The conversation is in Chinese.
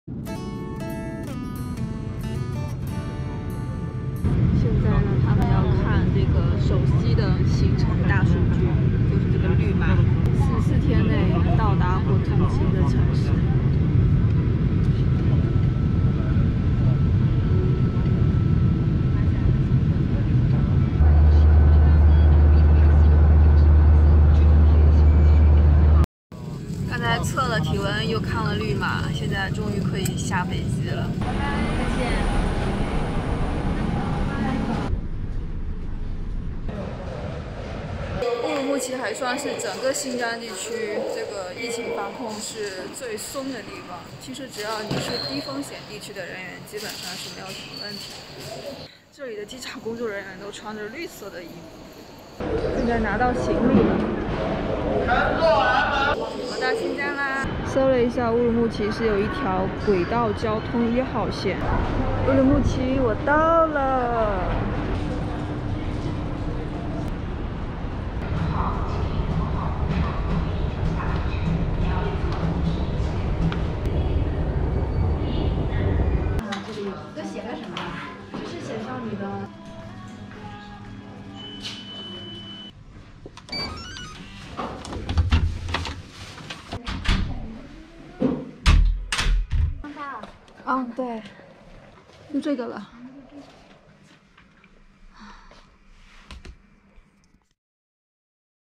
现在呢，他们要看这个手机的行程大数据，就是这个绿码，14天内到达或通行的城市。刚才测了体温，又看了绿码，现在终于可以下飞机了。拜拜，再见。 乌鲁木齐还算是整个新疆地区这个疫情防控是最松的地方。其实只要你是低风险地区的人员，基本上是没有什么问题的。这里的机场工作人员都穿着绿色的衣服。现在拿到行李了，我到新疆啦。搜了一下，乌鲁木齐是有一条轨道交通1号线。乌鲁木齐，我到了。 都写了什么？只是写上你的。 对，就这个了。